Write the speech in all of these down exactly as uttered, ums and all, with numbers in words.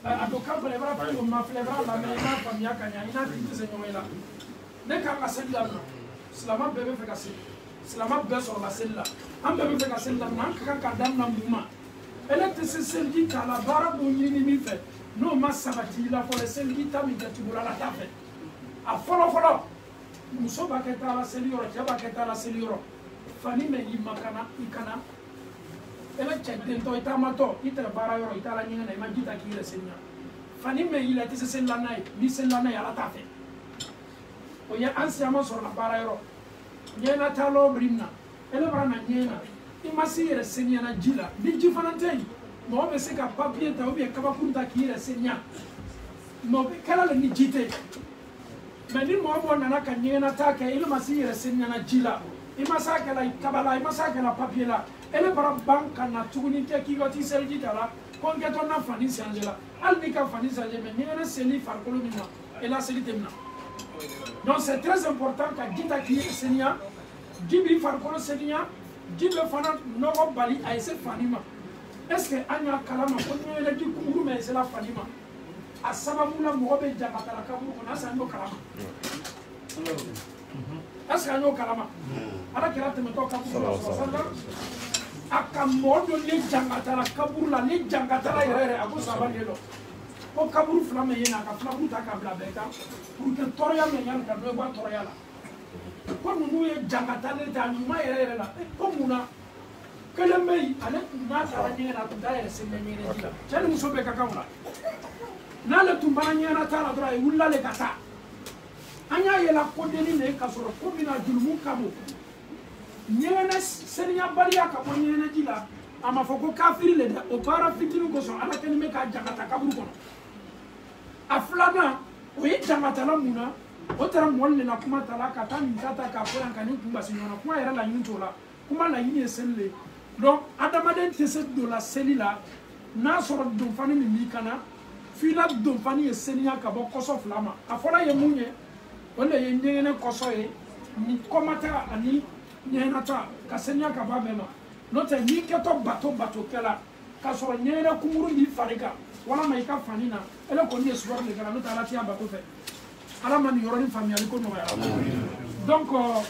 a do ka flebra pa ma flebra la me na famia kanya ina ti se nyoela ne ka ka sella slama bebe fe ka se slama be so la sella am bebe fe ka sella na ka ka dam na muma ele te se selgi ka la bara do nyini mi fe no ma sabati la fo le selgi ta mi gati bula la ta fe a folo folo muso ba ke ta la selioro ja ba ke ta la selioro fani me yimakana ikana ele chekden to itamato itra bara yoro itala nyina na imagita ki ile senya fani me ile tise sella nai ni sella nai ala tafe o ya ansiamo sur la bara yoro nyena talo brimna ele bara na nyena imasi ile senya na jila di jifanantei mo be se ka papier ta obi ka ba kunta ki ile senya mo be kala le ni jite meni mo mo na ka nyena ta ke ile masi ile senya na jila imasa ke la kabala imasa ke la papier la ele bara banka na tuguni te ki goti selji dala kon ke to na fani sanjela al ni ka fani sanje me ni na seli farkolo minna et la seli temna donc c'est très important ka dita ki senya gibi farkolo senya gibi fana no bali ay se fanima est-ce que anya kalama ko ni ele di kuru me se la fanima asababu la mo be jabata la kabu ko na sango kalama est-ce que anyo kalama ala kira te me to kabu sallallahu akamodo le jangatala kaburu la le jangatala yere ako sabalelo ko kaburu flame yena ka flabu ta ka bla beta pour que toria me yan ka do ba toria la ko nunu ye jangatala ta nyuma yere la ko muna kele mei ale na ta nyena na ta yere se nyene dila chani musobe ka kamula na le tumbana nyena ta la dra e wulla le kata anya yela ko deni ne ka soro ko bina julmu kamo nyene senya baria ka mo nyene jila ama foko kafiri le o para fitinu ko so ala ken me ka jakata kaburu kono aflana o yi jamata la muna o tara molle na kuma tala ka tan tata ka ko yan kanin kumba sinyona kuma yara la nyunto la kuma la yini selle donc adamaden tese do la selila na soro do fani mi kana fila do fani e senya ka bo koso flama afola ye munye wala ye nyene koso e ni komata ani nyena ta ka senya ka ba bema no te ni ke to bato bato kala ka so nyena kumuru ni farika wala mai ka fanina ele ko ni eswar le kala no ta la tia bato fe ala man yoro ni famille ko no ya donc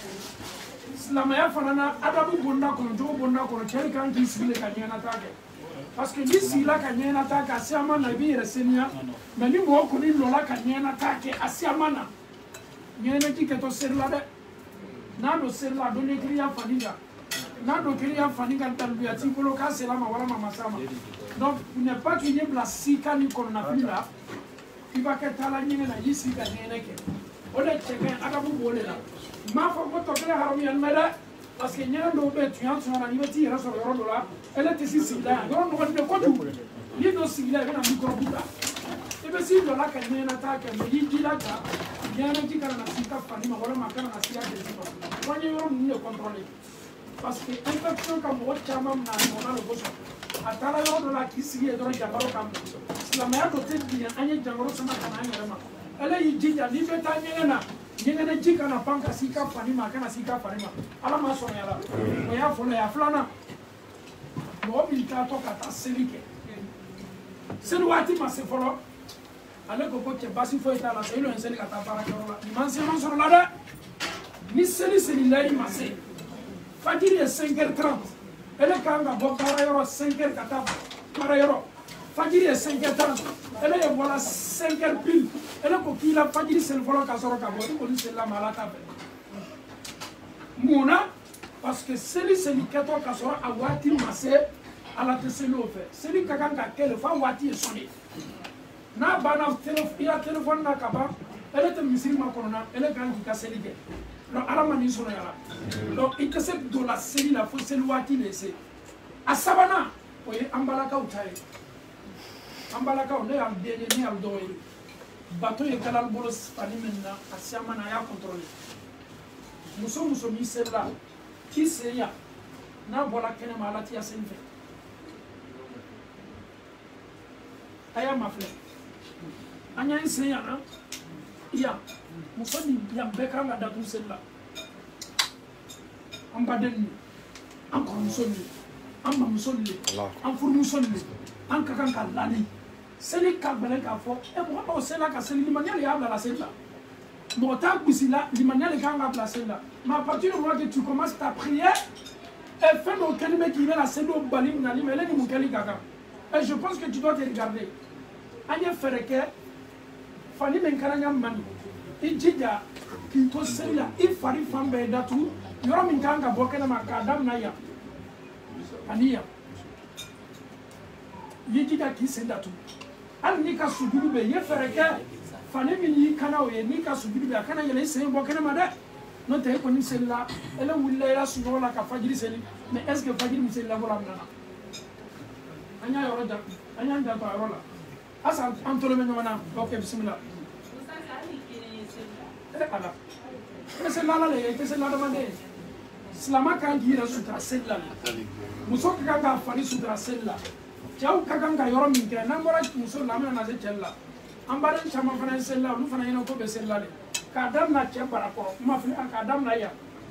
islam ya fanana adabu bonna ko jo bonna ko cheri kan ki sile ka nyena ta ke parce que ni sila ka nyena ta ka siama na bi resenia mais ni mo ko ni lola ka nyena ta ke asiama na nyena ki ke to serla de nado serla do ne kriya faniga nado kriya faniga talbiya ti bolo ka sela ma wala mama sama donc il n'est pas qu'il y ait la sika ni qu'on a plus là il va que tala ni na yisi ka ne ke o le cheke adabu bole la ma fo ko to kala haram yan meda parce que nyana do be tu yan tu na ni beti raso yoro do la ele ti si sila do no ko de ko tu ni do sila na micro buta e be si do la ka nyana ta ke me yi dila ta nyana ki kana na sika fani ma wala ma kana na sika de sika ko ni yoro ni contrôler parce que infection ka mo chama na na lo boso atala yoro do la ki si e do jangaro kam la maya do te bien anya jangaro sama kana anya ma ele yi jinja ni be ta nyana nyana jika na panka sika fani ma kana sika fani ma ala ma so yala o ya folo ya flana mo bi ta to kata selike selu wati ma se folo ale ko ko ke basi fo ita la so ilo enseli kata para korola man se man so la de ni seli seli lay ma se fajiri e cinq heures trente ele kanga bo para yoro cinq heures kata para yoro fajiri e cinq heures trente ele e wala cinq heures pile ele ko kila fajiri sel folo ka soro ka bo ko ni sel la malata be muna parce que seli seli kato ka soro awati mase ala te selo fe seli ka kan ka kele fa wati e soni na bana téléphone ila téléphone na kaba ele te misiri ma kono na ele kan ki ka seli ke no ala mani sono yala donc ite se do la seli la fo seli wati le se asabana oye ambalaka utaye ambalaka on ya bienye ni al doye bato ye kala bolo spani menna asiama na ya contrôler muso muso mi sela ki seya na bola kene malati ya senfe aya mafle anya seya na ya muso ni ya beka nga datu sela amba den an ko muso ni amba muso ni an furu muso ni an ka kan ka lali seli kalbele ka fo e mo o sela ka seli limaniya le yabla la seli la mo ta bisila limaniya le ka ngabla seli la mais à partir du moment que tu commences ta prière et fais donc kelime qui vient la seli au balim na limele ni mukeli gaga et je pense que tu dois te regarder anya fereke fani men karanya mani ijija ki to seli la i fari fambe datu yoro min kanga bokena makadam na ya aniya yijija ki sendatu al ni ka sujudu be ye fereke fani min yi kana o ye ni ka sujudu be kana yele sen bokena ma de no te ko ni sella ele wulle la suno la ka fajiri seli mais est ce que fajiri mi sella wala mna anya yoro da anya nda to yoro la asa antolo me nyona ok bismillah eh ala mais sella la le te sella da mande Selama kan gira sutra sella muso ka ga fani sutra sella jaw ka ga yoro min ke na mora muso lamina na se cella ambare chama fana sella lu fana ina ko be sella le ka dam na che barako ma fi ka dam na ya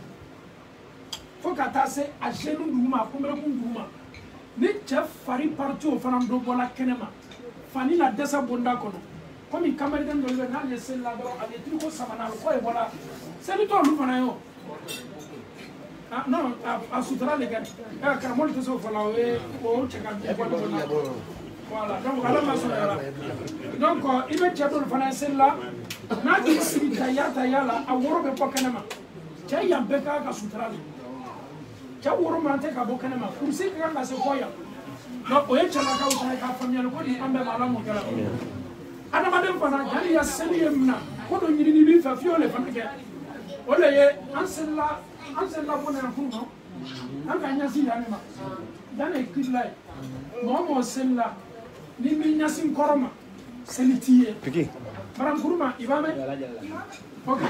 fo ka ta se a jenu duma ko mera kun duma ni che fari parti o fana do bola kenema fani na desa bonda kono komi kamari den do le na le sella do ale triko samana ko e bola seli to lu fana yo ah non a sutra les gars ah karamol to so fala we o cheka voilà donc ala ma so yala donc ibe chadol fana sella na di sibita yata yala a woro be pokanama cha yambe ka ka sutra le cha woro mante ka bokanama kursi ka ka se koya donc o yechana ka usana ka famia ko di ambe mala mo kala ana madem fana jali ya seli emna ko do nyiri ni bi fa fiole fana ke ole ye an sella an sella bona kuno an ka nyasi ya ma dan e kibla mo mo sella ni mi nyasi koroma selitiye piki baram kuruma ibame okay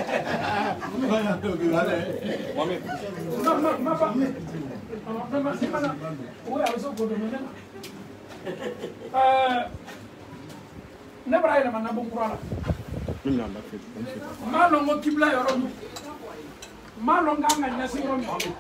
no no ma ba no ma si mana o ya so ko do mena eh ne bara ila manna bon kurala ma lo mo kibla yoro malonga nga nyasi yoro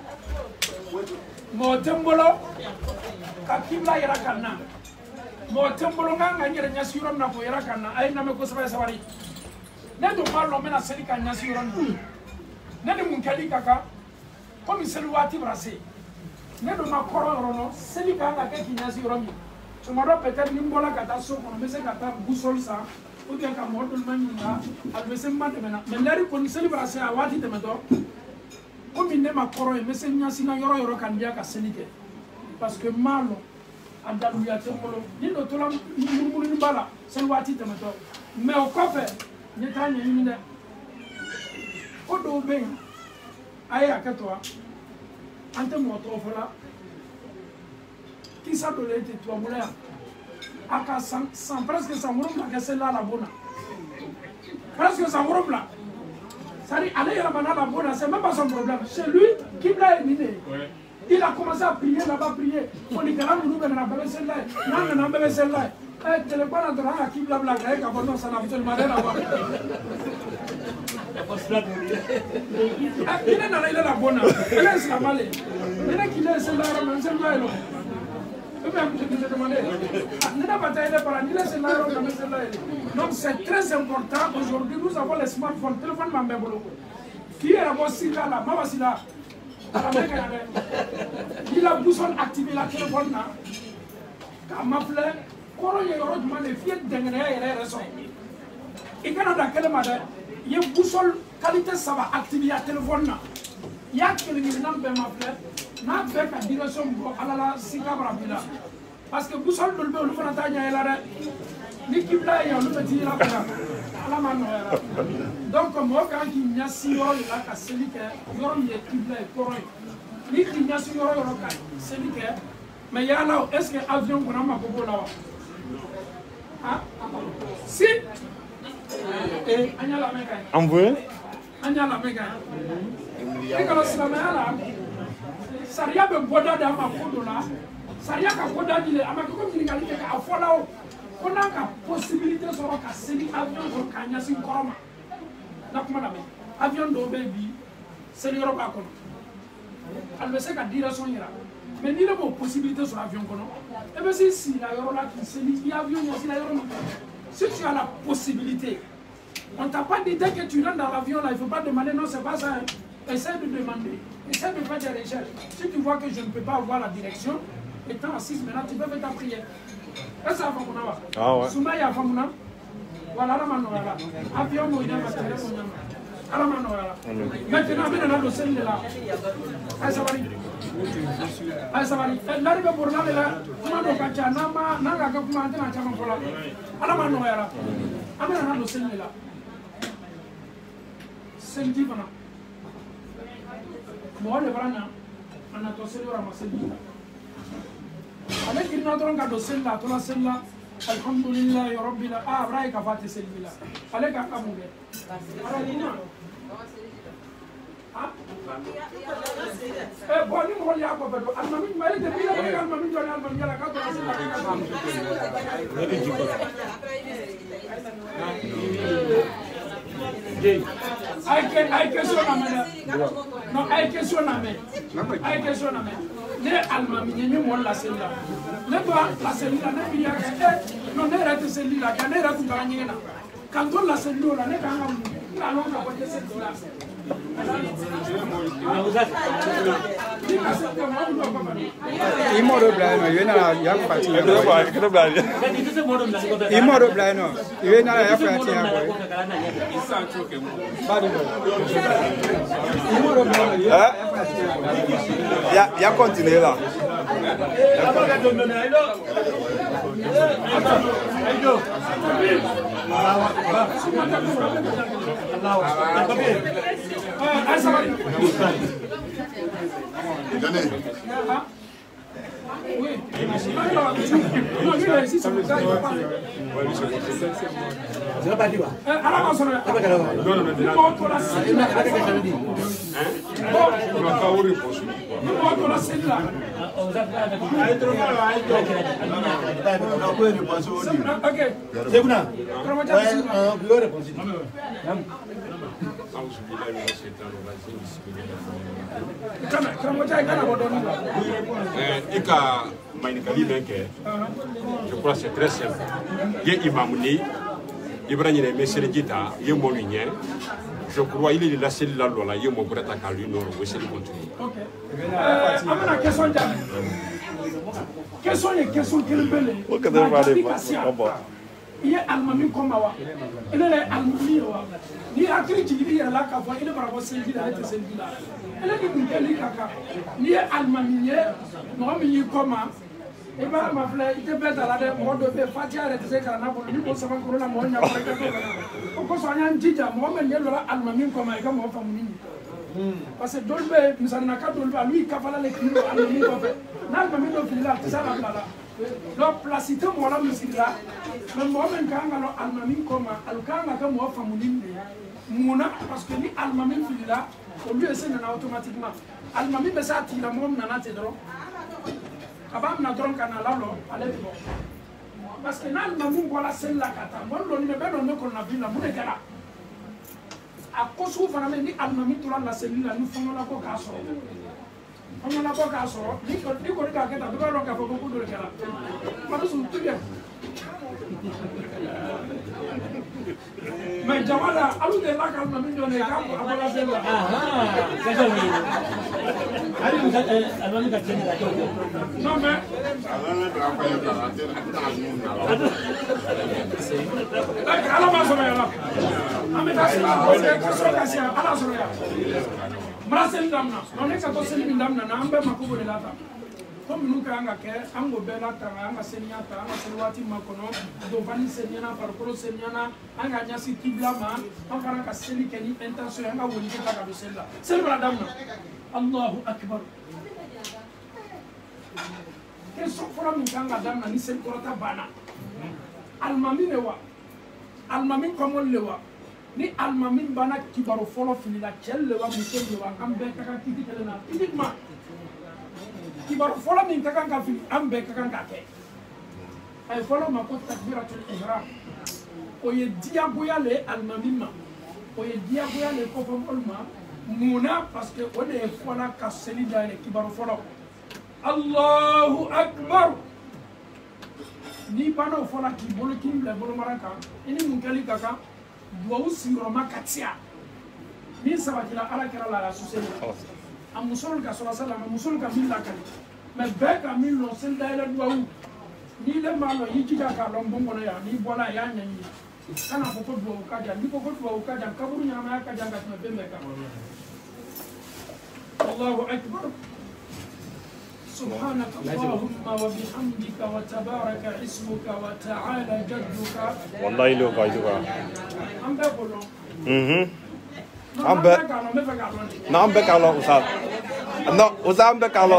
mo tembolo ka kibla yara kanna mo tembolo nga nga nyere nyasi yoro na ko yara kanna ay na me ko sabay sabari ne do malo mena seli ka nyasi yoro ne de mun kali kaka ko mi seli wati brase ne do ma koro yoro no seli ka nga ke nyasi yoro mi to mo do peut-être ni mbola kata so ko me se kata busol sa ou bien ka mo do manyinga albese mande mena me lari ko ni seli brase a wati de medo comme il n'est pas correct, mais c'est une ancienne yoro yoro candia ka selike parce que malo andaluya temolo ni do tola murmuru ni bala c'est wati tamato mais au café ni tanya ni ne ko do ben aya katwa ante moto fola qui ça do lete toi moula aka sans sans presque sans murum la celle-là la bona presque sans murum la. C'est-à-dire, aller à la bonne, c'est même pas son problème. C'est lui qui l'a éliminé. Il a commencé à prier là-bas, prier. On est là, nous venons à la celle-là. Non, non, non, celle-là. Eh, téléphone à droite, qui l'a blagué, quand on s'en a fait le malheur à voir. Il est dans la bonne. Il est la malheur. Il est qui est celle-là, celle-là. Donc c'est très important aujourd'hui, nous avons les smartphones, téléphone Mambebolo. Qui est la bosse là, là, ma voici là. Il a boussole activé la téléphone là. Quand ma fleur, quand il y a eu les filles d'Engrais et les raisons. Et quand on a quelle madame, il y a une boussole qualité, ça va activer la téléphone là. Il y a quelqu'un qui n'a pas ma fleur. n'a fait ka direction bɔ ala la sika barabila parce que busol dol be olu fana ta ɲa yela dɛ ni kibla ye olu bɛ t'i yela fana ala ma nɔgɔyara donc mɔgɔ kan k'i ɲɛsin yɔrɔ de la ka seli kɛ yɔrɔ min ye kibla ye kɔrɔ ye ni k'i ɲɛsin yɔrɔ yɔrɔ ka seli kɛ mais yala est ce que avion kɔnɔ ma ko b'o la wa ah si eh an y'a lamɛn ka ɲi an veut an y'a lamɛn ka ɲi e kana silamɛya la sariya bɛ bɔda d'a ma ko dɔ la sariya ka bɔda di le a ma kɛ ko ɲininkali kɛ k'a fɔ la o ko n'a ka possibilité sɔrɔ ka seli avion kɔnɔ k'a ɲɛsin kɔrɔ ma na kuma lamɛn avion dɔw bɛ yen bi seli yɔrɔ b'a kɔnɔ a bɛ se ka direction yira Mais il y a une possibilité sur l'avion. Et bien si la là qui se dit, il y a avion, il y a si tu as la possibilité, on ne t'a pas dit dès que tu rentres dans l'avion là, il ne faut pas demander, non, c'est pas ça. Hein. Essaie de demander, essaie de faire des recherches. Si tu vois que je ne peux pas avoir la direction, étant assise maintenant, tu peux faire ta prière. Et ça va faire. Ah ouais. Soumaya Famuna, voilà la mano là. Avion, il y a la mano là. Maintenant, on est dans le ciel là. Ah, ça va. Ah, ça va. L'arrivée pour là, là, comment on va faire? Nama, Naga, comment on va faire? Ah, la mano là. On est dans le ciel là. C'est un petit peu. Moi, le brana, on a tous les ramassés. Avec une autre en cadeau, c'est là, tout là, c'est là. Alhamdulillah, ya Rabbi, la ah, vrai qu'à faire c'est là. Allez, qu'à mourir. Ah, eh, bon, nous on y a pas fait. Almami, mais il est bien, almami, Johnny, almami, la carte, c'est la question non, ay question na me. Ay question na me. Ne almami ni mo la celle-là. Ne doit la celle-là ne bien non ne rate celle-là, quand ne rate pas ni na. Quand on la celle-là ne quand on allons la porter celle-là. Imo do blano, yena ya fati ya boy. Imo do blano. Imo do blano, yena ya fati ya boy. Imo do blano, ya fati ya boy. Ya ya continue là. Oui. Non, je vais ici, ça me fait. Je n'ai pas dit. Alors, on se regarde. Non, non, non. Nous montrons la scène. Nous montrons la scène là. Ok. C'est bon. Comment tu as dit? Vous répondez. Et quand je crois que c'est très simple. Il y a Imamouni, Ibrahim Messere Gita, il y a Molinien. Je crois qu'il est la cellule là, il y a mon brata Kalu, non, oui, c'est le contenu. Ok. Amana question d'âme. Quelles sont les questions que le bel il y a Almami comme moi. Il y a Almami. Il y a Akiri il y a la Kava, il y a Bravo Sendi, il y a Sendi là. Il y a Mukeli Kaka. Il y a Almami, moi, il y a comment. Et bien, ma fleur, il était bête à la mode de Fatia et de Sekana pour lui pour savoir que la moine n'a pas été. Pourquoi ça y a un dija, moi, il y a Almami comme moi, comme moi, famille. Parce que Dolbe, nous avons un cas Dolbe, lui, Kafala les kilos, Almami comme fait. N'Almami de Fila, c'est ça la blala. Donc, placité, moi, là, je là. Mais moi, même quand on a Almami comme Alkanga, comme moi, famille. Mouna, parce que ni Almami Fila, au lieu de ça, automatiquement. Almami, mais ça, il a mon nana, c'est drôle. Avant na dron kana lalo ale bo parce que nan mamu bola sel la kata mon lo ni be no ne ko na bila mu de kala a ko su fana me ni almami tura la sel la nu fono la ko ka so fono la ko ka so ni ko ni ko ka keta do ro ka fo ko do kala ma su tu bien mais jamala alu de la kalma mi do ne ka ko abola sel la ah ka so ni ali mu almami ka teni la ko non mais ala ma so ya la ameta ko so ka sia ala so ya Marcel Damna, non è stato Selim Damna, non è ma come la come nunca anga che ango bella tanga anga segnata anga selwati makono do vani segnana parcolo segnana anga nyasi kiblama anga ka seli keni intention anga woni ke taka do sella selbra Damna Allahu akbar ke so fora min kanga Damna ni sel korata bana almami ne wa almami komo lewa ni almami bana kibaro folo fini la kelle wa musel lewa ambe kaka kiti kelena uniquement kibaru folo min kakan ka fili an bɛɛ kakan ka kɛ a ye fɔlɔ ma ko takbiratul ihram o ye diyagoya le alimami ma o ye diyagoya le kɔfɛ olu ma munna parce que o de ye fɔla ka seli dayɛlɛ kibaru fɔlɔ Allahu Akbar. Ni bana fola ki bolo ki la bolo maraka. Ini munkali kaka. Dua usi roma katia. Ni sabati la ala kera la suseni. Am musul ka sala sala am musul ka milla kali. Mais beka millo sel daila dua u. Ni le malo yiki ka lombongo na ya ni bola ya nyanyi. Kana poko dua u kaja ni poko dua u kaja kaburu nyama ya kaja ngatna bemeka. Allahu Akbar. سبحانك اللهم وبحمدك وتبارك اسمك وتعالى جدك والله لو قايدوا ام بقولوا اها ام بك نعم بك الله استاذ non usam be kalo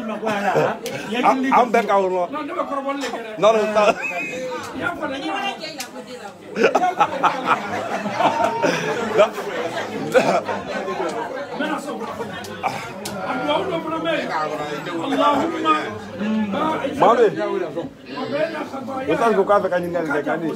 am be kalo non ustaz Mami, ustaz ko ka ka nyinga nde kani.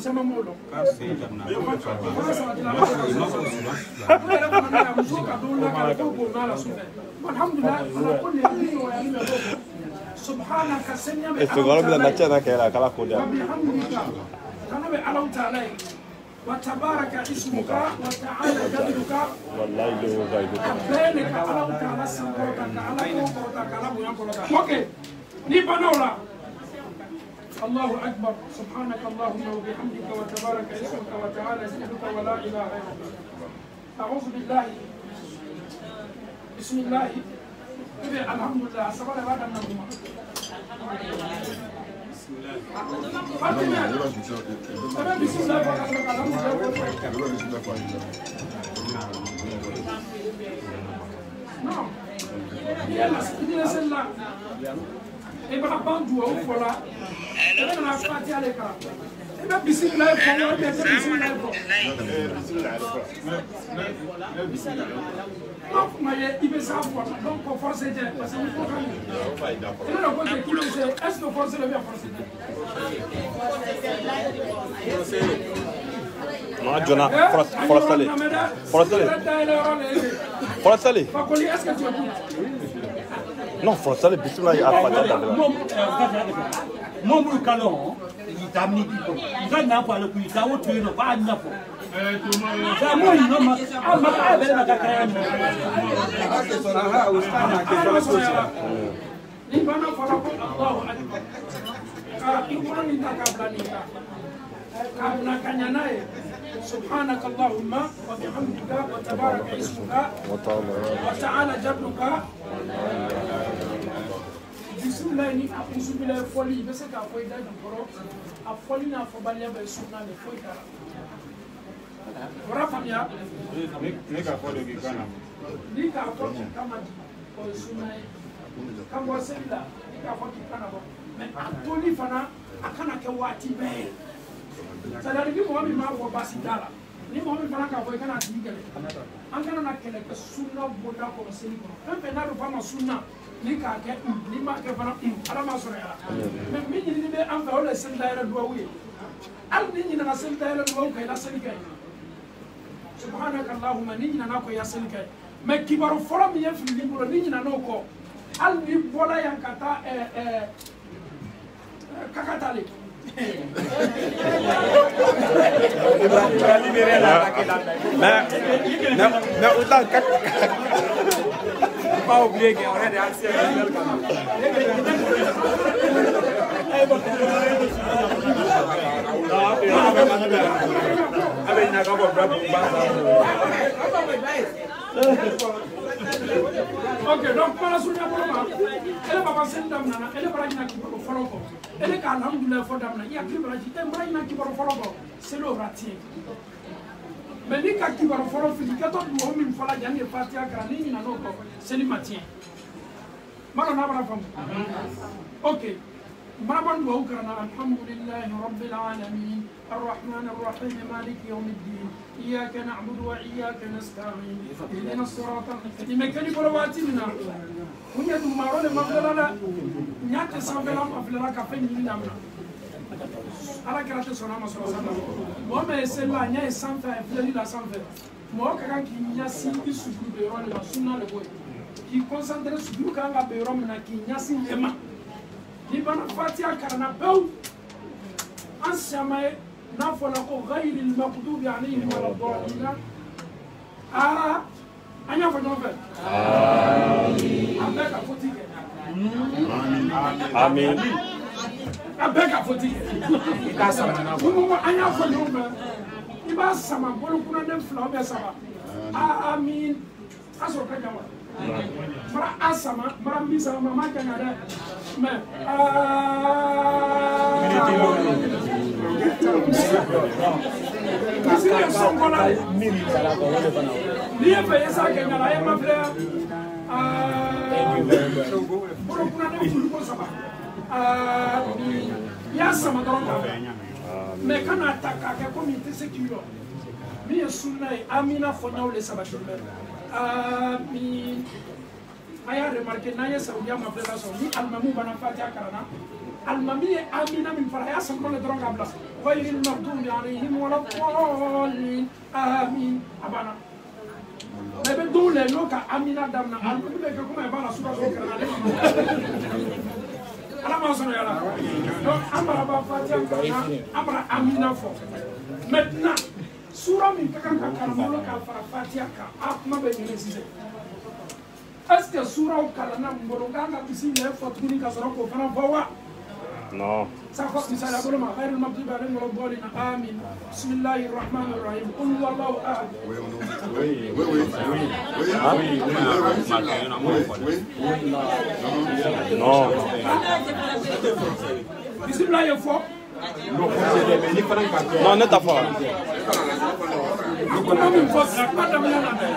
Subhanaka senya me. Esto galo bila nacha na kela kala kodia. Kana be Allah Taala. Wa tabaraka ismuka wa ta'ala jadduka. Wallahi lo gaido. Bene ka Allah Taala sabota ka Allah ko ta kala bu yan ko ta. Okay. Ni banola. Allahu Akbar. Subhanaka Allahumma wa bihamdika wa tabaraka ismuka wa ta'ala jadduka wa la ilaha illa anta. A'udhu billahi. Bismillah. Alhamdulillah, sabara bada nabuma. Non. Il y a la celle-là. Et ben bandu au fola. Et ben la fatia les cas. Et ben bismillah, bismillah, bismillah. Non, mais il veut savoir, donc pour forcer, parce qu'il faut quand même. Est-ce que forcer le bien forcer? Non, Jonah, force aller. Force aller. Force aller. Est-ce que tu écoutes? Non, force aller, bismillah, il y a pas de mon mon calon, il t'a mis du coup. Il n'a pas le coup, il t'a tué, il pas de سبحانك اللهم وبحمدك وتبارك اسمك وتعالى جدك بسم الله ني أعوذ بالله فولي بس كأفوي ده جبرو أفولي نافوباليا بسونا لفوي كلا ورافع يا نيكا فولي كنا نيكا فولي كما دي بسونا كم وسيلا نيكا فولي كنا بو من أتولي فنا أكنا كواتي به c'est-à-dire que moi, je m'en vais là. Ni moi, je m'en vais pas dire que an kana na kele ka sunna boda ko seli ko en pe na do fama sunna ni ka ke ni ma ke fana ala ma sura ya mais mi ni be an fa wala sen daira do wi al ni ni na sen daira do ko la sen kay subhanaka allahumma ni na ko ya sen kay mais kibaro fola mi yef ni bolo ni na no ko al ni bola yan kata eh eh kakatale Mais, mais autant que... Pas oublier qu'on est des anciens. Ok, donc pour la soutenir pour le moment, elle va passer dans la elle va aller qui pour le follow. Elle est alhamdoulilah for damna. Il y a plus de qui t'aime pas qui pour le follow. C'est le raté. Mais les cas qui vont follow physique, quand on doit même follow gagner partie à grandir, il n'a pas. C'est le matin. Malon n'a pas femme. Ok. مرحبا وكرنا الحمد لله رب العالمين الرحمن الرحيم مالك يوم الدين إياك نعبد وإياك نستعين اهدنا الصراط المستقيم كلي برواتنا ونيا دمارو لما فلنا نيات سافلا فلنا كفين لنا على كرات سونا ما سونا وما يسلا نيا سانفا فلني لا سانفا مو كان كي نيا سي سوكو بيرو لا سونا لبوي k'i concentré sur du kan ka bɛ yɔrɔ min na k'i ɲɛsin ɲɛ ma n'i banna fatiha kalanna pewu an siama ye n'a fɔla ko ghayril maghdubi alayhim waladdallin aa an y'a fɔ ɲɔgɔn fɛ an bɛɛ ka foti kɛ Amin. a bɛɛ ka foti kɛ i k'a sama an y'a fɔ ɲɔgɔn fɛ i b'a sama bolokunaden fila bɛɛ saba amin a sɔrɔ ka jan wa mara a sama mara min sama ma ma jan dɛ mɛ misiri ye sɔngɔla n'i ye fɛ i sa kɛ ɲala a ye ma filɛ bolokunaden fuluko saba i y'a sama dɔrɔn ka fɛ mɛ kana ta k'a kɛ komi i tɛ se k'i jɔ min ye sunna ye amina fɔ ɲaw le sabati bɛ amin a y'a remarqué n'an ye saroudiya mafilɛla sɔrɔ ni alimamiw banna fatiha kalanna alimami ye amina min fara a y'a sama dɔrɔn le dɔrɔn k'a bila ghayril maghdubi alayhim waladdallin amin a banna mɛ i bɛ dɔw lajɛ n'o ka amina daminɛ alimami bɛ kɛ komi a b'a la sura dɔw kalanna ale ala ma sɔrɔ yala donc an bara ba fatiha kalanna an bara amina fɔ maintenant sura min ka kan ka karamɔgɔ ka fara fatiha kan a kuma bɛ ɲini sisan est ce que suraw kalanna mun bolo n kan ka bisimila fɔ tuguni ka sɔrɔ k'o fana fɔ wa non sa fɔ misali a bolo ma ghayril maghdubi alayhim waladdallin amin bismillahi rahmani rahim qul huwallahu ahad non bisimilah ye fɔ non ne t'a fɔ kuma min fɔ kuma daminɛ na dɛ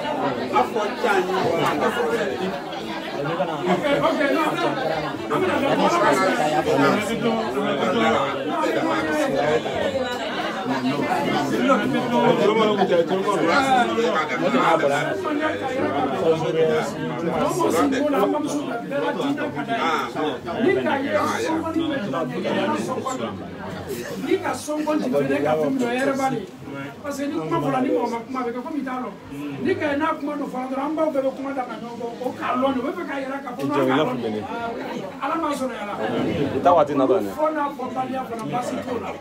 ok ok non an bɛna dɛ ni ka sɔngɔ ti fɛnɛ ka fɛn dɔ yɛrɛ bali parce que ni kuma fɔla ni mɔgɔ ma kuma bɛ kɛ komi i t'a dɔn ni ka n'a kuma dɔ fɔra dɔrɔn an baw bɛɛ bɛ kuma da ka ɲɔgɔn kɔ o k'a lɔn de o bɛ fɛ k'a yɛrɛ k'a fɔ n'a k'a lɔn ala m'a sɔrɔ yàrá i t'a waati na dɔn dɛ fɔ n'a fɔbaliya fana baasi t'o la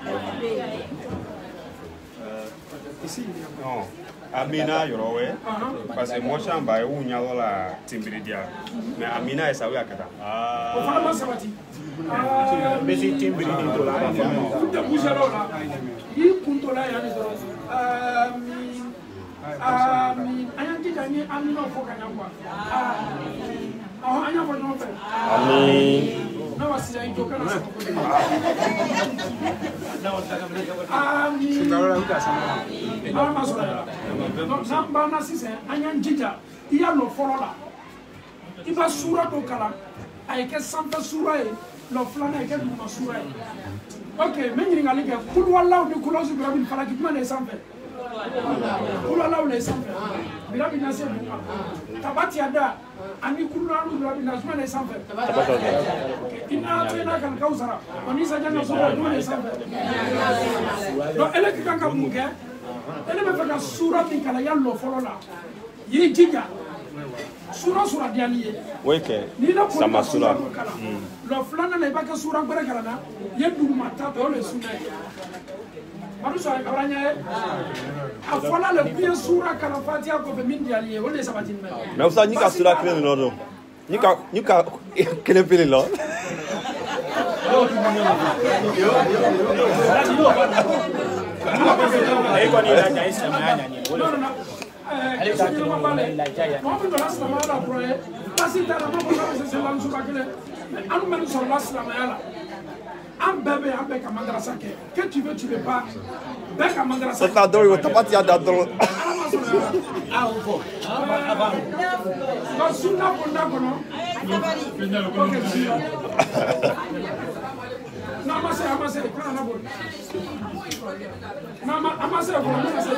ici non amina yɔrɔ wɛ parce que mɔgɔ caman b'a ye u ɲɛ dɔ la tinbiridiya mais amina ye sabu y'a kɛ tan o fana ma sabati bɛ se tinbiridi dɔ la n tɛ bougé l'o la i kun t'o la yanni dɔrɔn amin amin an y'an jija n ye aminaw fɔ ka ɲɛ quoi awɔ an y'a fɔ ɲɔgɔn fɛ amin n'a ma siya i jɔ kana sɔrɔ amin ala ma sɔrɔ yàrá donc n'an banna sisan an y'an jija i y'a lɔ fɔlɔ la i b'a sura dɔ kalan a ye kɛ sanfɛ sura ye lɔ filanan ye kɛ duguma sura ye ok n bɛ ɲininkali kɛ kuluwalaw ni kulɔsi birabi falaki jumɛn de ye sanfɛ kululaw le sanfɛ birabi na se duguma tabati ada ani kululaw birabi na jumɛn de ye sanfɛ i n'a to i n'a kan kawusara wa ni saja na sɔrɔ jumɛn de ye sanfɛ donc ele ka kan ka mun kɛ ele bɛ fɛ ka sura min kalan ya lɔ fɔlɔ la y'i jija sura sura diyali ye o ye kɛ n'i na sama sura lɔ filanan na i b'a kɛ sura wɛrɛ kalan na ye duguma ta fɛ o de ye sunna ye madu sɔrɔ a kabara ɲɛ ye a fɔla le k'i ye sura kalan fatiha kɔfɛ min diyali ye o de ye sabati mɛ mais usa n'i ka sura kelen nin nɔ don n'i ka n'i ka kelen pele lɔ e kɔni y'a ja i silamɛya ɲani o de mɔgɔ min donna silamɛya la dɔrɔn ye basi t'a la n b'a fɔ k'a bɛ se selilamusoba kelen mais an minnu sɔrɔla silamɛya la an bɛɛ bɛ an bɛɛ ka madarasa kɛ que tu veux tu veux pas bɛɛ ka madarasa c'est ta dɔrɔn ye o tabati y'a da dɔrɔn ka sunna kɔnɔna kɔnɔ n'a ma se a ma se kana na boli n'a ma a ma se fɔlɔ ne ka se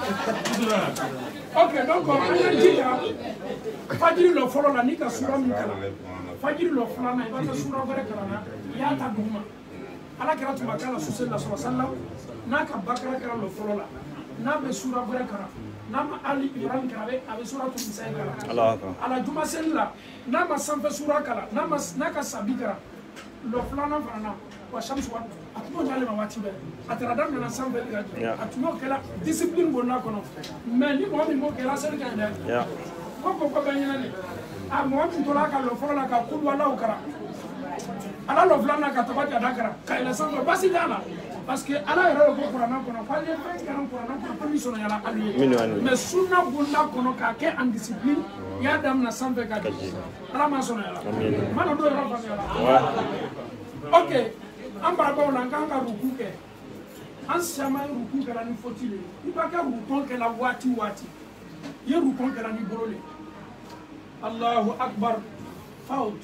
ok donc an y'an jija fajiri lɔ fɔlɔ la n'i ka sura min kalan fajiri lɔ filanan i b'a kɛ sura wɛrɛ kalan na i y'a ta duguma ala kɛra tun b'a k'a la suseli la sɔrɔ sallam n'a ka bakara kɛra lɔ fɔlɔ la n'a bɛ sura wɛrɛ kalan nama Ali Ibrahim kala abe suratul Nisa kala Allah akbar ala juma sella nama sanfɛ sura kala nama naka sabi kala lo flana fana wa shamsu wa atumo nyale ma wati be atara dam na sanfɛ kala atumo kala discipline bonna kono mais ni mo mi mo kala sel kan de ya ko ko ko be nyane a mo mi to la ka lo fona ka ku wala o kara ala lo flana ka tabati adakara ka ila sanfɛ basi dala parce que ala yɛrɛ ko Kurana kɔnɔ ko ale fɛn kɛra Kurana kɔnɔ ko mission yala ali mais sunna bunda kɔnɔ ka kɛ en discipline ya damna sanfɛ ka di ala ma sɔnna yala mana do yɔrɔ faamuya la ok an barabaw la kan ka ruku kɛ an sama ruku kɛra ni foti le i b'a kɛ rukun kɛra waati waati ye rukun kɛra ni bolo le Allahu akbar faut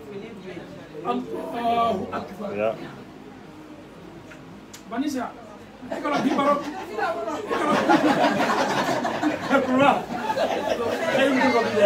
Allahu akbar Vanessa, ecco la bibaro. Ecco là. È un po' di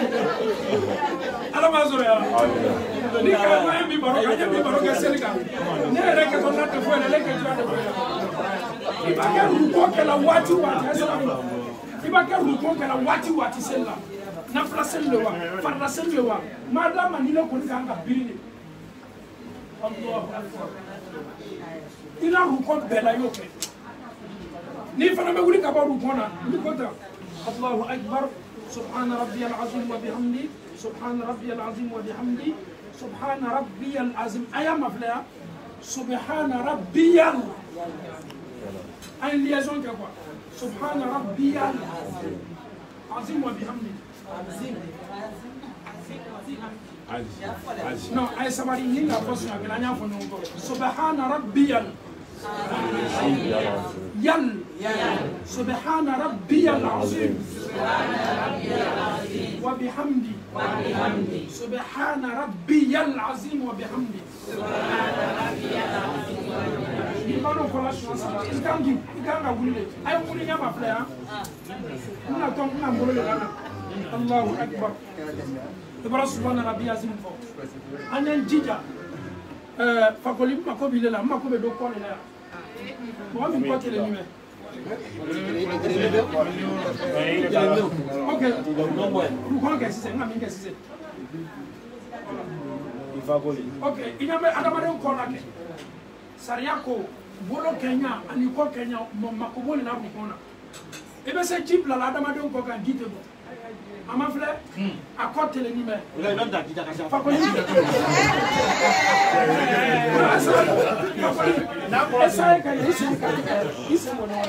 Alla masoria. Ni ka ma mi baro, ka mi baro ka selika. Ne re ka tonna te fuera, le ka tonna fuera. Iba ka ruko ke la wati wati asala. Iba ka ruko ke la wati wati sella. Na place lewa, farda sellewa. Madama ni le ko ka ka biri. Allahu akbar. Ila rukun bela yoke ni fana be wuli ka ba rukun na ni ko ta Allahu akbar subhana rabbiyal azim wa bihamdi subhana rabbiyal azim wa bihamdi subhana rabbiyal azim aya mafla subhana rabbiyal ay liaison que quoi subhana rabbiyal azim wa bihamdi non ay sabari ni la fosse na ganya fo no subhana rabbiyal yal subhana rabbiyal azim wa bihamdi subhana rabbiyal azim wa bihamdi ni mano ko la chance ikangi ikanga wule ay wuli nyama flea na ton na mbolo le kana Allahu akbar Ibara subhana rabbi azim fo anen jija euh fakoli mako bile la mako be do ko le la mo mi ko tele ni me OK vous ko ke sise ngam ke sise fakoli OK ina me adamare ko la ke sariya ko bolo kenya ani ko kenya mo mako bole na ko na ebe se chip la adamare ko kan dite bo ama filɛ a kɔ tele ni mɛ fakoli esa ye ka ye isi ka isi mo na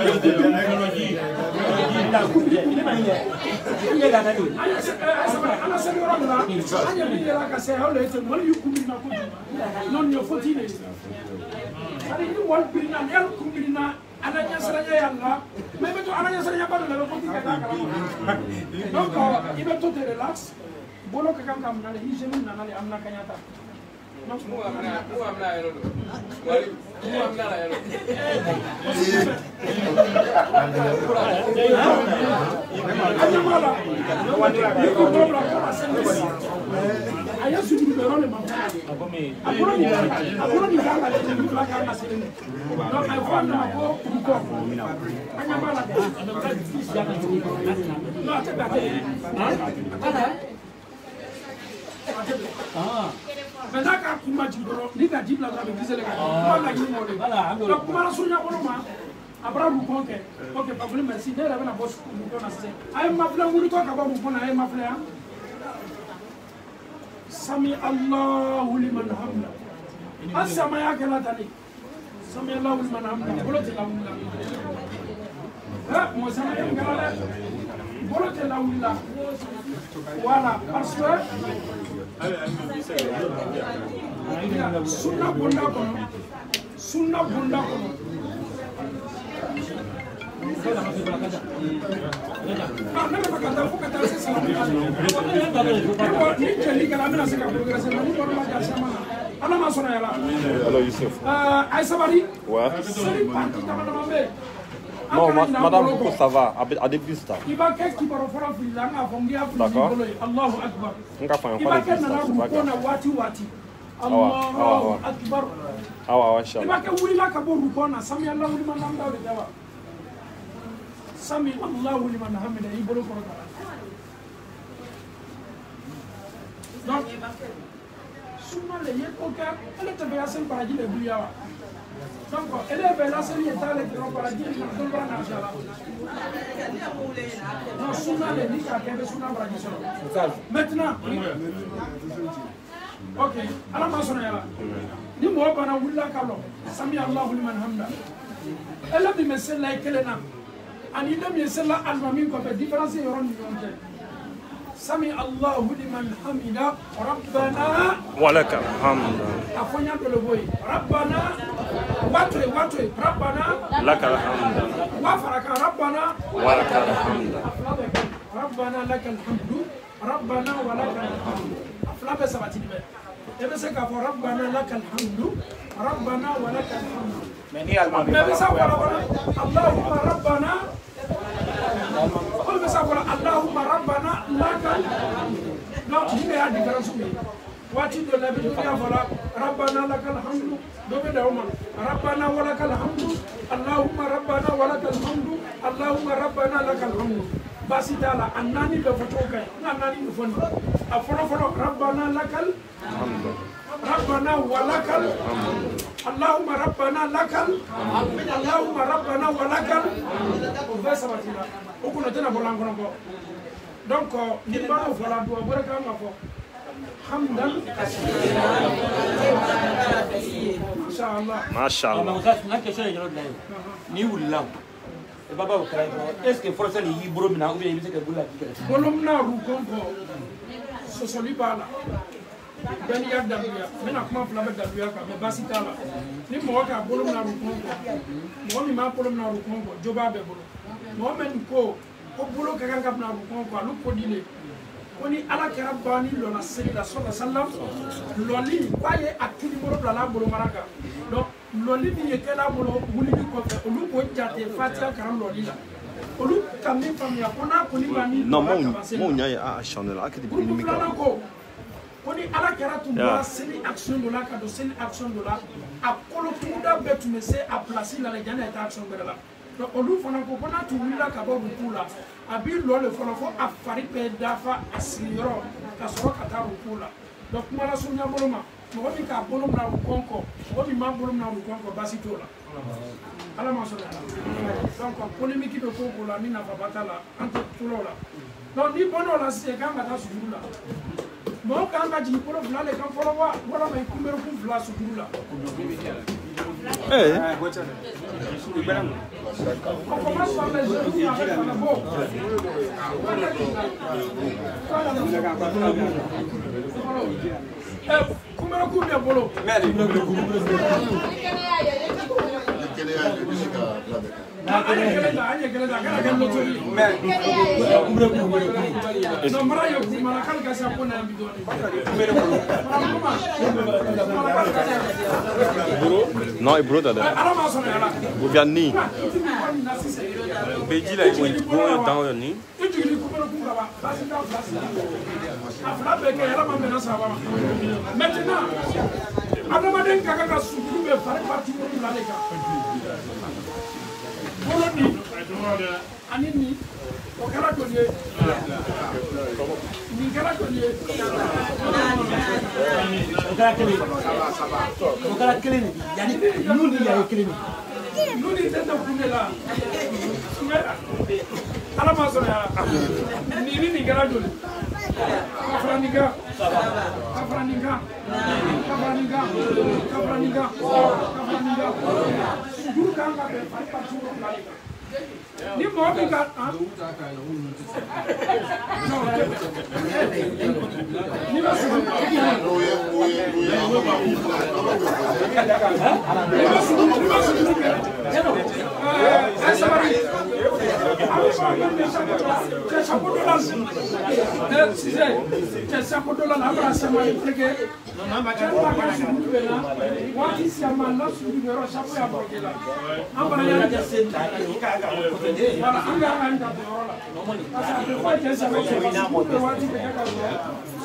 ana se yɔrɔ min na an ye min yɛrɛ ka se aw la ete mɔli y'u kunbiri na kojugu n'o ye foti de ye ani ni wali biri na ni yɛrɛ kunbiri na ala ɲɛsiranya yalla mais bɛ to ala ɲɛsiranya ba de la bɛ foti ka taa kalama donc i bɛ to te relax bolo ka kan ka minɛ le i jeunes nana le amina kaɲa ta donc mu amina mu amina yɛrɛ do wali mu amina la yɛrɛ ajamala ni ko to bila ko la sɛnɛsi a ye sujudi bɛ yɔrɔ le ma a bolo ni a bolo ni kan ka le ni fila kan ka se ne donc a ye fɔ a nana ko ko ajamala non a tɛ bɛn a tɛ bɛn ah maintenant ka kuma jigi dɔrɔn ni ka ji bila dɔrɔn a bɛ gisele ka kuma laɲini m'o de ye donc kuma la surunya kɔnɔ ma a bɔra rukɔn kɛ ok Fakoli merci ne yɛrɛ bɛna bɔ rukɔn na sisan a ye mafilɛ wulitɔ ka bɔ rukɔn na a ye mafilɛ yan sami Allahu liman hamda an samaya kɛla tan de sami Allahu liman hamda bolo tɛ lawuli la ɛ mɔgɔ samaya min kɛra dɛ bolo tɛ lawuli la voilà parce que sunna bonda kono sunna bonda kono ah ne ba ka taa fo ka taa se sala ni jeli kala mina se ka progresser ni ko ma ja sama ala ma sona yala alors Youssef euh ay sabari ouais sori parti dama dama be non madame Boko ça va a des pistes iba ke ki baro fora fi la nga fo ngia fi bolo Allahu akbar nga fa iba ke na ko na wati wati Allahu akbar awa inshallah iba ke wuli la ka bo ruko na sami Allahu liman hamda de dawa Sami Allahu liman hamida i bolo kɔrɔ ta donc sunna le ye ko kɛ ale tɛ fɛ ka seli baraji le wuli wa donc ele fɛ la seli ye taa le kɛ baraji le na don bara na sala non sunna le ni ka kɛ bɛ sunna baraji sɔrɔ maintenant ok ala ma sɔnna yala ni mɔgɔ bana wulila ka lɔ sami Allahu liman hamida ele bi mɛ seli la i kelen na ani ile mi seli la alimami kɔfɛ différence yɔrɔ ni ɲɔgɔn cɛ sami Allahu liman hamida rabbana walakal hamd afonya dole boy rabbana watwe watwe rabbana lakal hamd wa faraka rabbana walakal hamd rabbana lakal hamdu rabbana walakal hamdu afla be sabati be ebe se ka fo rabbana lakal hamdu rabbana walakal hamdu meni alma me be sa wala wala allahumma rabbana قل بس أقول اللهم ربنا لك لا هنا يا دكتور سومي واتي دولا بدنيا فلا ربنا لك الحمد دوبي دوما ربنا ولك الحمد اللهم ربنا ولك الحمد اللهم ربنا لك الحمد بس تعالى أنني بفتوك أنني بفن أفرو فرو ربنا لك الحمد ربنا ولك الحمد اللهم ربنا لك اللهم ربنا ولك الحمد o kuna tena bolan kono ko donc ni ba ko fala do bore ka ma fo hamdan inshallah mashallah ma sa na question je lodla ni wulla e baba o kray est ce que force ni yi boro mina ou bien bi se ke bulla ki bolom na ru kon ko so so li bala ben ya daluya mena kuma fala be daluya ka me basita la ni mo ka bolom na ru kon ko mo mi ma bolom na ru kon ko joba be bolo Mohamed ko ko bolo ka kan ka na ko ko lu ko dile koni ala kera bani lo na sella sallallahu loli baye akili bolo la bolo maraka donc loli ni ke la bolo wuli ko ko lu ko jate fatia karam loli la olu kamni famia kona koni bani non mon mon nya a channel akidi bi mi ko koni ala kera tumba seli action de la ka do seli action de la a kolo tumuda betu me se a placer la jana ta action de la donc olu fana ko kona tumila ka bo bukula abi lo le fana fo afari pe dafa asiro ka so ka ta bukula donc mala sunya boloma mo bi ka bolom na konko mo bi ma bolom na konko basi tola ala ma so la donc polémique be ko ko la ni na babatala entre tulola donc ni bono la se ka ngata sudula mo ka nga ji polo fla le kan folo wa wala mai kumero ku fla sudula eh on commence par les jeux qui avec la boue. Eh, kumero ku bien bolo. Anya keleta, anya keleta, kana kan lotori. No mara yo kumara kan ka sa pona ambidoni. non e bro dada Ala ma so na ala. bu ganni beji la ko go dans ni Ujuli kumero ku baba, basi da basi. Afla beke ala ma mena sa baba. Maintenant, adamaden ka ka sukuru be fare parti ko la de ka. Boloni ani ni o kala ko ye ni kala ko ye o kala kele o kala kele ni yani nuni ya kele ni nuni tenda kunela ala ma so ya ni ni ni kala joli kafraninga kafraninga kafraninga kafraninga kafraninga duru kan ka be fari pa suru la ni mo bi ka ni ba su Oye, oye, oye.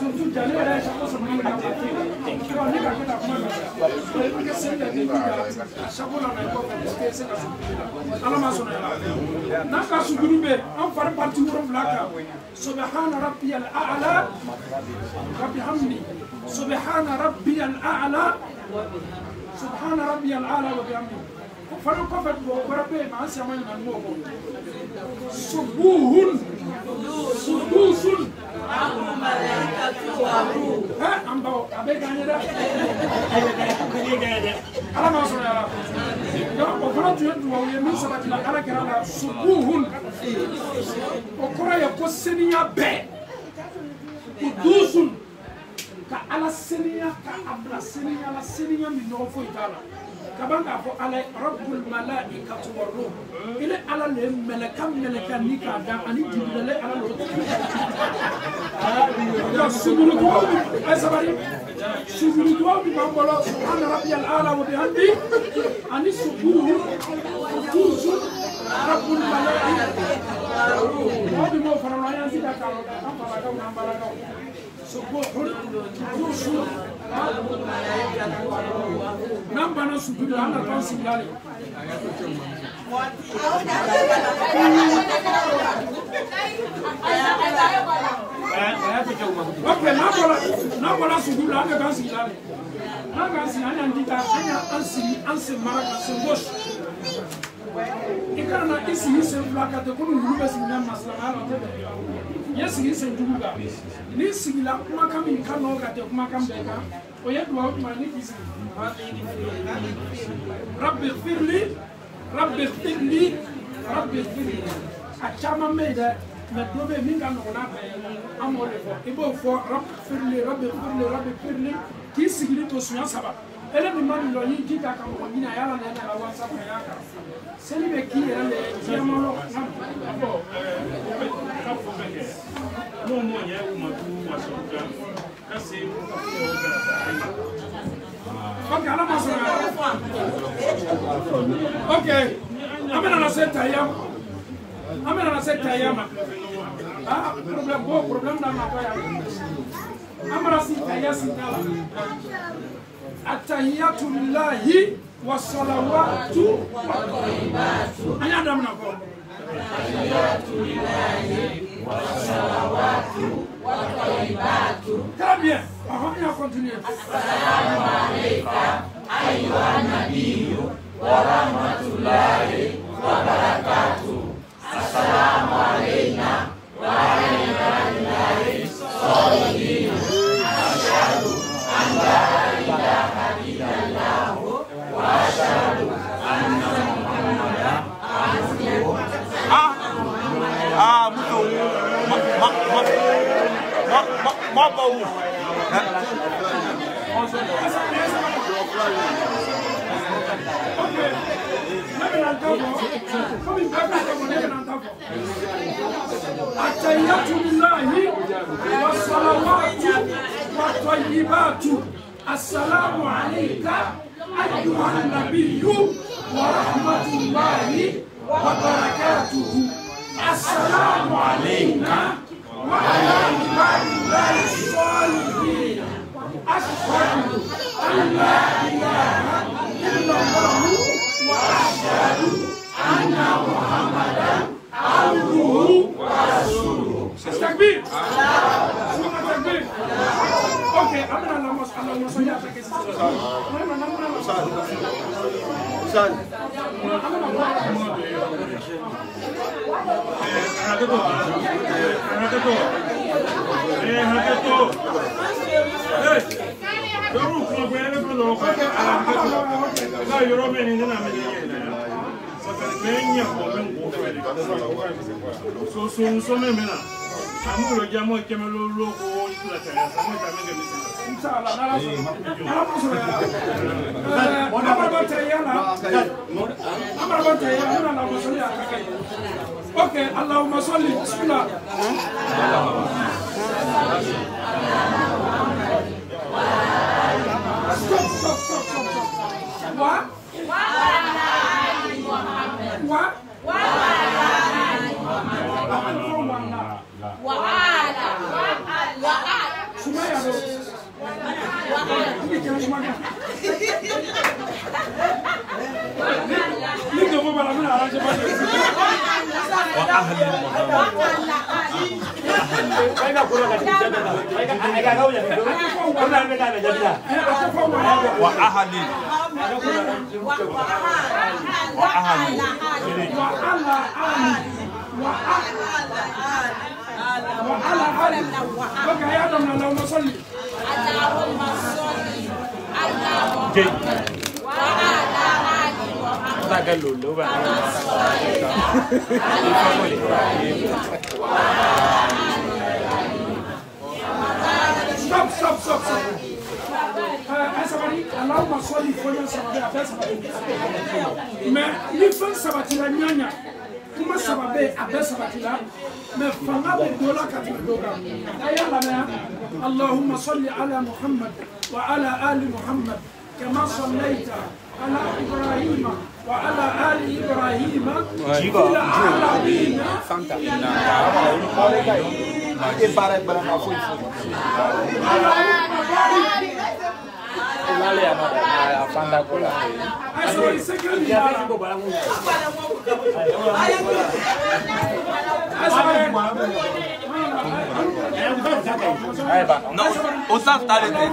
surtout Jali yɛrɛ ye chapeau sɔrɔ min na ka kɛ ne ka kɛ ka kuma la i bɛ kɛ seli kɛ ni a chapeau la na i kɔfɛ parce que se ka sujudi la ala ma sɔnna yɛrɛ n'a ka sujudi bɛ an fari parti wolonwula kan subhana rabbiyal a'la rabbi hamdi subhana rabbiyal a'la subhana rabbiyal a'la wa bihamdi fana kɔfɛ dugawu wɛrɛ bɛ yen nka an si ma ɲinɛ n'o kɔ subuhun sudusun an baw a bɛ k'an ye dɛ ala ma sɔrɔ yàrá o fana tun ye dugawu ye min sabatila ala kɛra la subuhun o kɔrɔ ye ko seniya bɛɛ sudusun ka ala seniya ka a bila seniya la seniya min nɔgɔ foyi t'a la kaban k'a fɔ ala ye rabbul malaikati wa ruh ile ala le mɛlɛka mɛlɛka ni k'a da ani jibiri le ala le ka suguru dugawu bi ɛ sabali suguru dugawu bi b'an bolo subhana rabbiyal a'la wa bihamdi ani subuhu qudusun rabbul malaikati dugawu bi m'o fana la an y'an sigi k'a an falakaw n'an balakaw subuhun qudusun rabbul malaikati wa ruh n'an banna sujudi la an ka kan sigi ale ok n'a bɔra n'a bɔra sujudi la an ka kan sigi ale n'an k'an sigi an y'an jija an y'an sigi an sen mara ka sen gauche i kana na i sigi sen fila ka ten komi wulu bɛ sigi n'a masilamaya la o tɛ bɛn i ye sigi sen jugu kan n'i sigila kumakan min ka nɔgɔ ka tɛ kumakan bɛɛ kan o ye dugawu tuma ni k'i sigi rabbi firli rabbi firli rabbi firli a caman bɛ yen dɛ mɛ dɔ bɛ yen min ka nɔgɔn n'a bɛɛ ye an b'o de fɔ i b'o fɔ rabbi firli rabbi firli rabbi firli k'i sigili to suɲɛ saba ele min ma nin dɔn n'i jija ka mɔgɔ ɲini a y'a la ne ka wasa ka y'a kan seli bɛ k'i yɛrɛ le diɲɛma lɔ n'o m'o ɲɛ u ma t'u waso kan ka se ok ala ma sɔrɔ ok an bɛna na se taya ma an bɛna na se taya ma ah problème bon problème da ma koya an bɛna si taya si ta la atahiyatu lillahi wa salawatu an y'a daminɛ fɔ atahiyatu lillahi wa salawatu wa tayyibatu très bien on va continuer assalamu alayka ayyuhan nabiyyu wa rahmatullahi wa barakatuh assalamu alayna wa ala ibadillahi salihin ashhadu an la ilaha illallah wa ashhadu anna muhammadan abduhu ah ah mutu ma ma ma ma ma bau atahiyatu lillahi wa salawatu wa tayyibatu assalamu alayka ayyuhan nabiyyu wa rahmatullahi wa barakatuhu assalamu alayna wa ala ibadillahi salihin ashhadu an la ilaha illallah wa ashhadu anna muhammadan abduhu wa rasuluhu. Takbir. Semua takbir. Oke, apa nama Allah saya pakai sisi. Mana nama nama Ustaz. Ustaz. Eh, ada tu. Ada tu. Eh, ada tu. Eh. Baru kalau boleh kalau kalau ada tu. Saya Europe ni nama dia. Menya problem ko fere so so so me mena amu lo jamo kemelo lo ko la tele samu ta menge mi inshallah na raso na raso amara ba tayana amara ba tayana na la musali akakai okay allahumma salli bismillah stop stop stop stop what Wa wa wa ala wa ala Stop, stop, stop, stop. Somebody, allow my sorry for your sabbath. Mais les femmes sabbatila nyanya. Kuma sababe abe sabatila. Mais fanga be dola katina doga. Aya la mea. Allahumma salli ala Muhammad wa ala ali Muhammad. كما صليت على إبراهيم وعلى آل إبراهيم في العالمين Non, au sens t'as les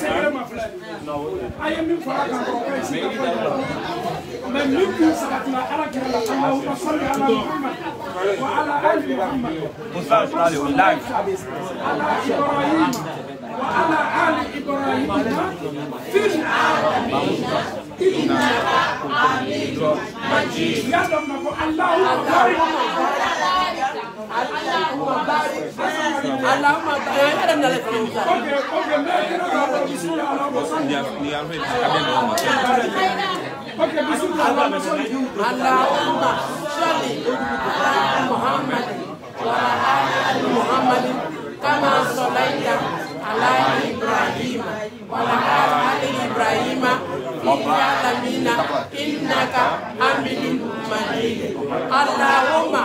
mais nous sabatila ala kirala Allahumma salli ala Muhammad wa ala ali Muhammad Musa tali live ala Ibrahim wa ala ali Ibrahim fil alamin innaka hamidun majid ya damna ko Allahumma barik Allahumma barik Allahumma barik adam dale ko okay okay mais bismillah Allahumma salli ni arwe kabel okay bismillah Allahumma salli Allahumma salli ala Muhammad wa ala ali Muhammad kama sallaita ala Ibrahim wa ala ali Ibrahim fil alamin innaka hamidun majid Allahumma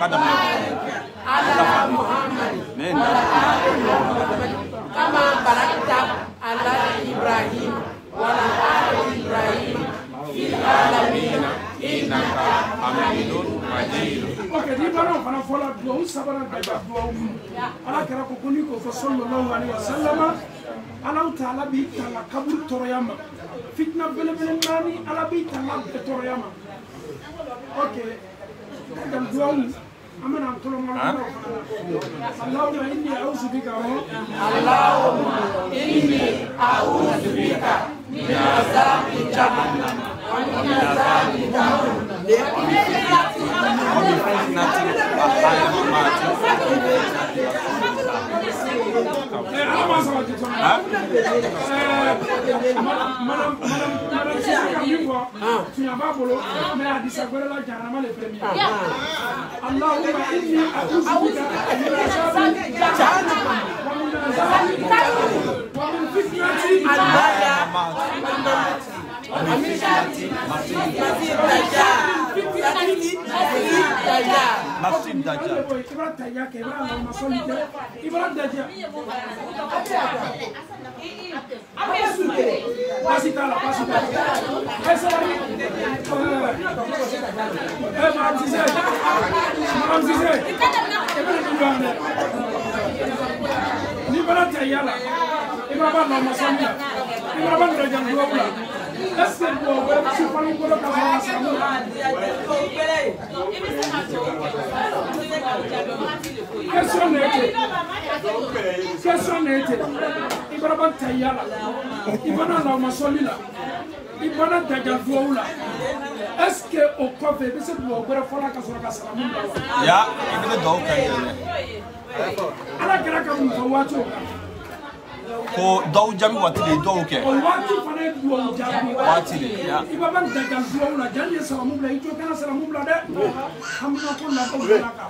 ala Muhammad wa ala ali Muhammad kama barakta ala Ibrahim wa ala ali Ibrahim fil alamin innaka hamidun majid. Okay, di bana fana fola do sabana da do ala kara ko kuni ko sallallahu alaihi wasallam ala taala bi tala kabur toroyama fitna bele bele nani ala bi tala toroyama. Okay, dan do amana tolo ngam Allahumma inni a'udhu bika Allahumma inni a'udhu bika min azabi jahannam wa min azabi jahannam. Allahumma inni a'udhu bika min azabi jahannam wa min azabi wa min fitnati al-mahya Amin syarti masih dajjal fitnati dajjal Masih dajjal Ibrahim dajjal Ibrahim masoli Ibrahim dajjal Pasi tala pasi tala Esa Eh Maram Sise Maram Sise Ibrahim dajjal Ibrahim masoli Ibrahim dajjal dua bulan. Est-ce que vous avez su parler de la question n'était question n'était Ibrahim Tayala Ibrahim la masolila Ibrahim Dajjal Douaoula. Est-ce que au coffre de cette voie vous avez fait la casserole à Salamou? Ya, il est donc ala kira ka mun wato ko daw jami watile daw ke o waati fana ye duwawu jaabi watile ya i b'a ban daga duwawu la jali ye salamu bila i jo kana salamu bila dɛ hamina ko la ko bila ka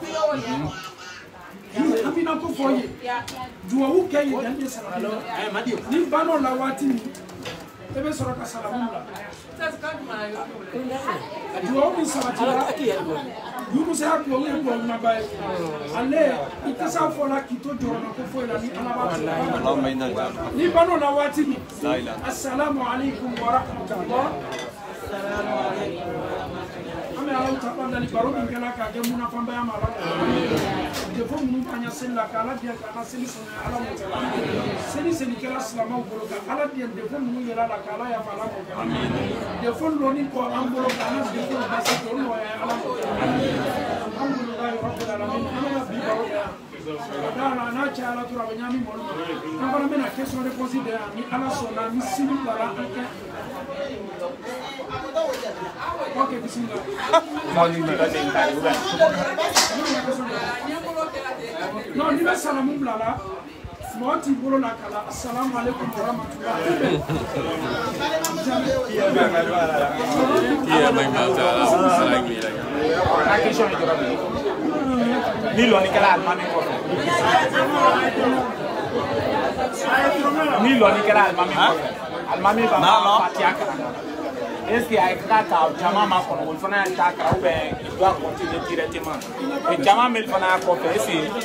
hamina ko fɔ ye duwawu kɛ ye jali ye salamu bila ni ban'o la waati min e bɛ sɔrɔ ka salamu bila duwawu min sabatira Yunus ya duwawu ye duwawu naba ye ale i tɛ se a fɔ la k'i to jɔrɔna ko foyi la ni ala b'a Allahumma inna ni bano la waati min assalamu alaikum wa rahmatullah ala utapa dali baro min kala ka ke muna famba ya mala de fo munu panya sella kala dia kana seli sona ala mo seli seli kala salama bolo ka ala dia de fo munu yela la kala ya fala mo amin de fo loni ko am bolo kana de fo basi to no ya ala mo alhamdulillah rabbil alamin ala bi baro ya dala na cha ala tura banyami mo na bana mena question de considérer ni ala sona ni sili bala anke ok bismillah non ni ba salamu blala moti bolo la kala assalamu alaikum wa rahmatullah iya mai mata ala salamu alaikum la question est grave ni lo ni kala almami ko ni lo ni kala almami ko almami ba fatiaka est-ce qu'il y a un cas où Jama m'a connu, il faut un cas où il doit continuer directement. Et Jama me le fait à côté.